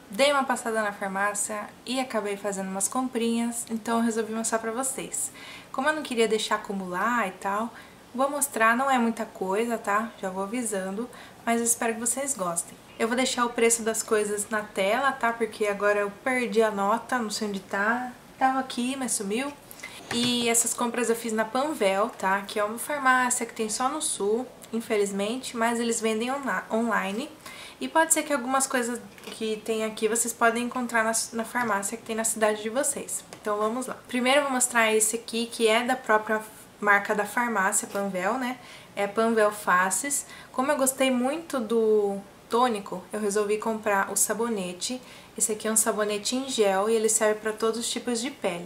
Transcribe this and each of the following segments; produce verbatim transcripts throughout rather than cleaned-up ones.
dei uma passada na farmácia e acabei fazendo umas comprinhas, então eu resolvi mostrar pra vocês. Como eu não queria deixar acumular e tal, vou mostrar, não é muita coisa, tá? Já vou avisando, mas eu espero que vocês gostem. Eu vou deixar o preço das coisas na tela, tá? Porque agora eu perdi a nota, não sei onde tá. Tava aqui, mas sumiu. E essas compras eu fiz na Panvel, tá? Que é uma farmácia que tem só no sul, infelizmente, mas eles vendem online. E pode ser que algumas coisas que tem aqui vocês podem encontrar na, na farmácia que tem na cidade de vocês. Então vamos lá. Primeiro eu vou mostrar esse aqui, que é da própria marca da farmácia, Panvel, né? É Panvel Faces. Como eu gostei muito do tônico, eu resolvi comprar o sabonete. Esse aqui é um sabonete em gel e ele serve para todos os tipos de pele.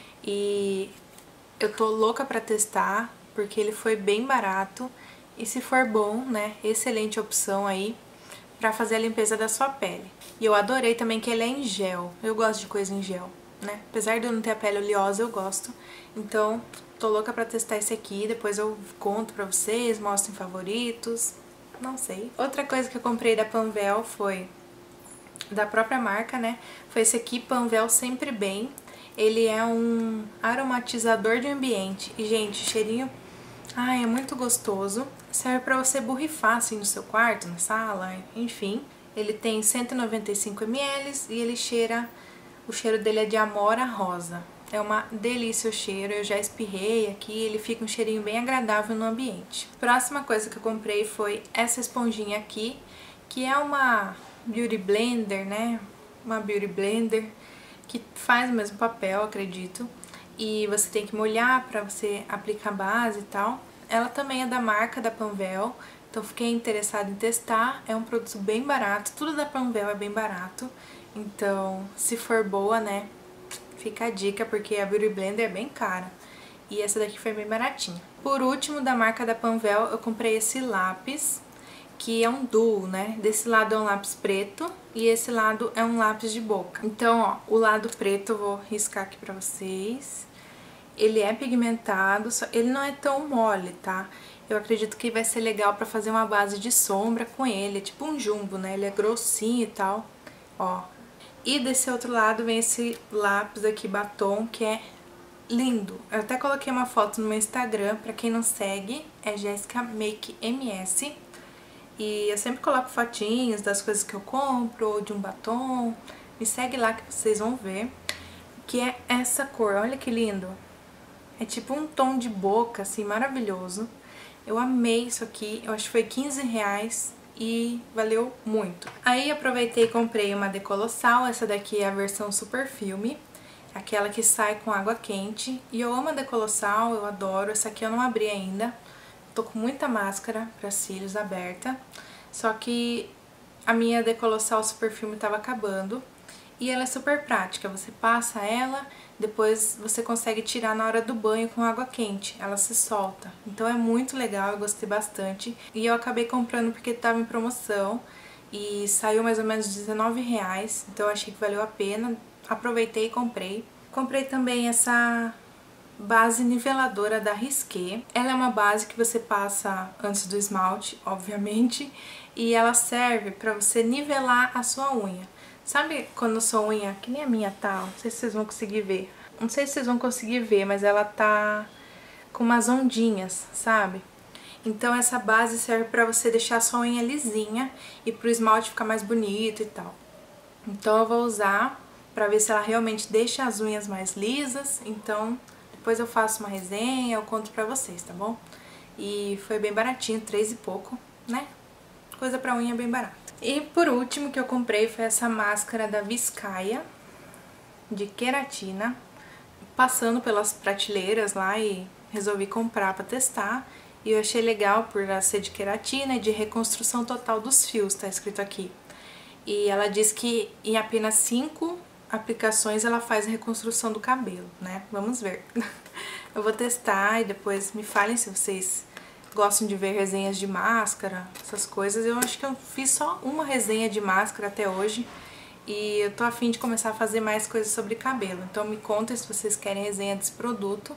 E eu tô louca pra testar, porque ele foi bem barato. E se for bom, né, excelente opção aí pra fazer a limpeza da sua pele. E eu adorei também que ele é em gel. Eu gosto de coisa em gel, né? Apesar de eu não ter a pele oleosa, eu gosto. Então, tô louca pra testar esse aqui. Depois eu conto pra vocês, mostro em favoritos. Não sei. Outra coisa que eu comprei da Panvel foi da própria marca, né? Foi esse aqui, Panvel Sempre Bem. Ele é um aromatizador de ambiente. E, gente, o cheirinho... ai, é muito gostoso. Serve pra você borrifar, assim, no seu quarto, na sala, enfim. Ele tem cento e noventa e cinco mililitros e ele cheira... o cheiro dele é de amora rosa. É uma delícia o cheiro, eu já espirrei aqui, ele fica um cheirinho bem agradável no ambiente. Próxima coisa que eu comprei foi essa esponjinha aqui, que é uma Beauty Blender, né? Uma Beauty Blender que faz o mesmo papel, acredito. E você tem que molhar pra você aplicar base e tal. Ela também é da marca da Panvel, então fiquei interessada em testar. É um produto bem barato, tudo da Panvel é bem barato. Então, se for boa, né, fica a dica, porque a Beauty Blender é bem cara. E essa daqui foi bem baratinha. Por último, da marca da Panvel, eu comprei esse lápis, que é um duo, né? Desse lado é um lápis preto e esse lado é um lápis de boca. Então, ó, o lado preto eu vou riscar aqui pra vocês. Ele é pigmentado, só ele não é tão mole, tá? Eu acredito que vai ser legal pra fazer uma base de sombra com ele, é tipo um jumbo, né? Ele é grossinho e tal, ó. E desse outro lado vem esse lápis aqui, batom, que é lindo. Eu até coloquei uma foto no meu Instagram, pra quem não segue, é Jéssica Make M S. E eu sempre coloco fotinhos das coisas que eu compro, ou de um batom. Me segue lá que vocês vão ver. Que é essa cor, olha que lindo. É tipo um tom de boca, assim, maravilhoso. Eu amei isso aqui, eu acho que foi quinze reais e valeu muito. Aí aproveitei e comprei uma Decolossal, essa daqui é a versão Super Filme. Aquela que sai com água quente. E eu amo a Decolossal, eu adoro. Essa aqui eu não abri ainda. Tô com muita máscara para cílios aberta, só que a minha Decolossal Super Filme tava acabando. E ela é super prática, você passa ela, depois você consegue tirar na hora do banho com água quente, ela se solta. Então é muito legal, eu gostei bastante. E eu acabei comprando porque tava em promoção e saiu mais ou menos dezenove reais, então eu achei que valeu a pena. Aproveitei e comprei. Comprei também essa base niveladora da Risqué. Ela é uma base que você passa antes do esmalte, obviamente, e ela serve pra você nivelar a sua unha. Sabe quando a sua unha, que nem a minha tá, não sei se vocês vão conseguir ver, não sei se vocês vão conseguir ver, mas ela tá com umas ondinhas, sabe? Então essa base serve pra você deixar a sua unha lisinha e pro esmalte ficar mais bonito e tal. Então eu vou usar pra ver se ela realmente deixa as unhas mais lisas, então depois eu faço uma resenha, eu conto pra vocês, tá bom? E foi bem baratinho, três e pouco, né? Coisa pra unha bem barata. E por último que eu comprei foi essa máscara da Viscaia, de queratina. Passando pelas prateleiras lá e resolvi comprar pra testar. E eu achei legal por ela ser de queratina e de reconstrução total dos fios, tá escrito aqui. E ela diz que em apenas cinco aplicações ela faz a reconstrução do cabelo, né? Vamos ver. Eu vou testar e depois me falem se vocês gostam de ver resenhas de máscara, essas coisas. Eu acho que eu fiz só uma resenha de máscara até hoje e eu tô a fim de começar a fazer mais coisas sobre cabelo. Então me contem se vocês querem resenha desse produto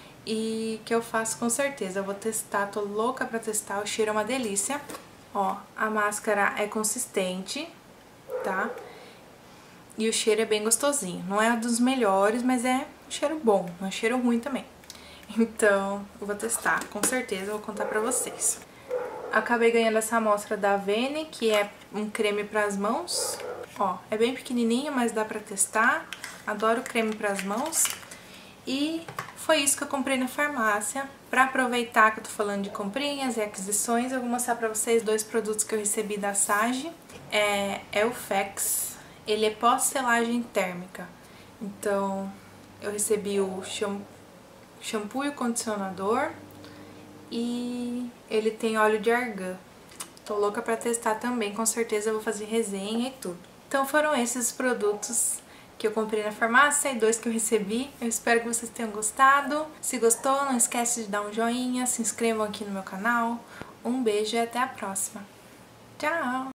e que eu faço com certeza. Eu vou testar, tô louca pra testar, o cheiro é uma delícia. Ó, a máscara é consistente, tá? e o cheiro é bem gostosinho. Não é dos melhores, mas é um cheiro bom, não é um cheiro ruim também. Então, eu vou testar, com certeza eu vou contar pra vocês. Acabei ganhando essa amostra da Avene, que é um creme pras mãos. Ó, é bem pequenininho, mas dá pra testar. Adoro creme pras mãos. E foi isso que eu comprei na farmácia. Pra aproveitar que eu tô falando de comprinhas e aquisições, eu vou mostrar pra vocês dois produtos que eu recebi da Sage. É, é o Fex. Ele é pós-selagem térmica. Então, eu recebi o shampoo e o condicionador. E ele tem óleo de argan. Tô louca pra testar também, com certeza eu vou fazer resenha e tudo. Então foram esses os produtos que eu comprei na farmácia e dois que eu recebi. Eu espero que vocês tenham gostado. Se gostou, não esquece de dar um joinha, se inscrevam aqui no meu canal. Um beijo e até a próxima. Tchau!